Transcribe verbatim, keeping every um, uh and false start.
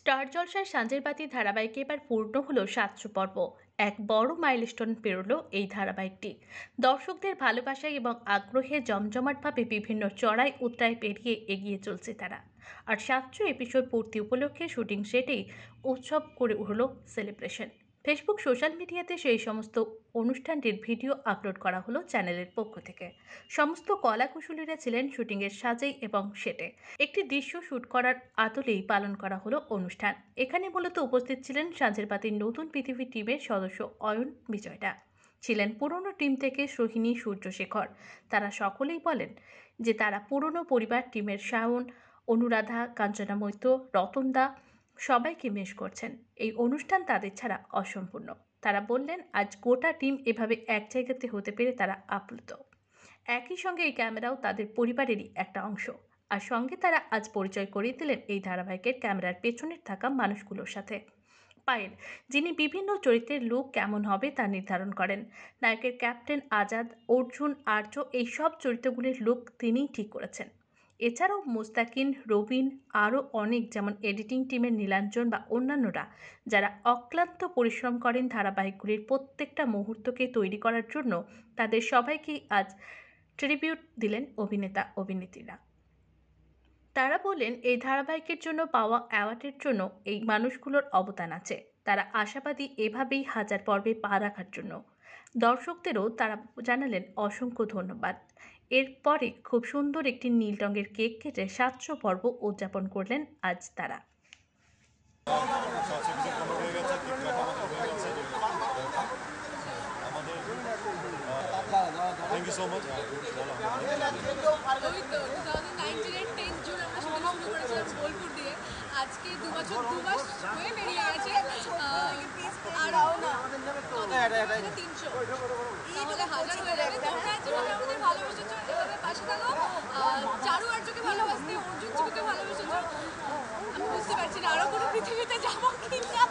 Star জলসায় সাঁঝের বাতি ধারাবাহিকে এবার পূর্ণ হলো সাতশো পর্ব। এক বড় মাইলস্টোন পেরোলো এই ধারাবাহিকটি। দর্শকদের ভালোবাসায় এবং আগ্রহে জমজমাটভাবে বিভিন্ন চড়াই উতরাই পেরিয়ে এগিয়ে চলছে তারা। আর সাতশো এপিসোড পূর্তি উপলক্ষে শুটিং সেটেই উৎসব করে উঠল সেলিব্রেশন। ফেসবুক সোশ্যাল মিডিয়াতে সেই সমস্ত অনুষ্ঠানটির ভিডিও আপলোড করা হলো চ্যানেলের পক্ষ থেকে। সমস্ত কলাকুশলীরা ছিলেন শুটিংয়ের সাজেই এবং সেটে। একটি দৃশ্য শুট করার আদলেই পালন করা হলো অনুষ্ঠান। এখানে মূলত উপস্থিত ছিলেন সাঁঝের বাতির নতুন পৃথিবী টিমের সদস্য অয়ন বিজয়টা, ছিলেন পুরনো টিম থেকে সোহিনী, সূর্যশেখর। তারা সকলেই বলেন যে তারা পুরনো পরিবার টিমের শাওন, অনুরাধা, কাঞ্চনা মৈত্র, রতনদা সবাইকে মিস করছেন। এই অনুষ্ঠান তাদের ছাড়া অসম্পূর্ণ। তারা বললেন আজ গোটা টিম এভাবে এক জায়গাতে হতে পেরে তারা আপ্লুত। একই সঙ্গে এই ক্যামেরাও তাদের পরিবারেরই একটা অংশ। আর সঙ্গে তারা আজ পরিচয় করিয়ে দিলেন এই ধারাবাহিকের ক্যামেরার পেছনের থাকা মানুষগুলোর সাথে। পায়েল, যিনি বিভিন্ন চরিত্রের লুক কেমন হবে তা নির্ধারণ করেন। নায়কের ক্যাপ্টেন আজাদ, অর্জুন, আর্য এই সব চরিত্রগুলির লুক তিনিই ঠিক করেছেন। এছাড়াও মুস্তাকিন, রবিন, আরও অনেক, যেমন এডিটিং টিমের নীলাঞ্জন বা অন্যান্যরা, যারা অক্লান্ত পরিশ্রম করেন ধারাবাহিকগুলির প্রত্যেকটা মুহূর্তকে তৈরি করার জন্য, তাদের সবাইকেই আজ ট্রিবিউট দিলেন অভিনেতা অভিনেত্রীরা। তারা বললেন এই ধারাবাহিকের জন্য পাওয়া অ্যাওয়ার্ডের জন্য এই মানুষগুলোর অবদান আছে। তারা আশাবাদী এভাবেই হাজার পর্বে পা রাখার জন্য। দর্শকদেরও তারা জানালেন অসংখ্য ধন্যবাদ। এরপরে খুব সুন্দর একটি নীল রঙের কেক কেটে সাতশো পর্ব উদযাপন করলেন আজ তারা। Thank you so much. ওই তো দু হাজার নাইনটিনের টেন জুন আমরা শুটিং শুরু করেছিলাম বোলপুর দিয়ে। আজকে দু বছর দু মাস হয়ে বেরিয়ে গেছে। আরও না তিনশো তাহলে হাজার হয়ে যাবে। তোমরা যেভাবে আমাদের ভালোবেসেছো, এভাবে পাশে থাকো। চারু আর্যকে ভালোবাসতে, অর্জুন চিকুকে ভালোবেসেছো। আমি বুঝতে পারছি না আরও কোনো পৃথিবীতে যাবো কিনা।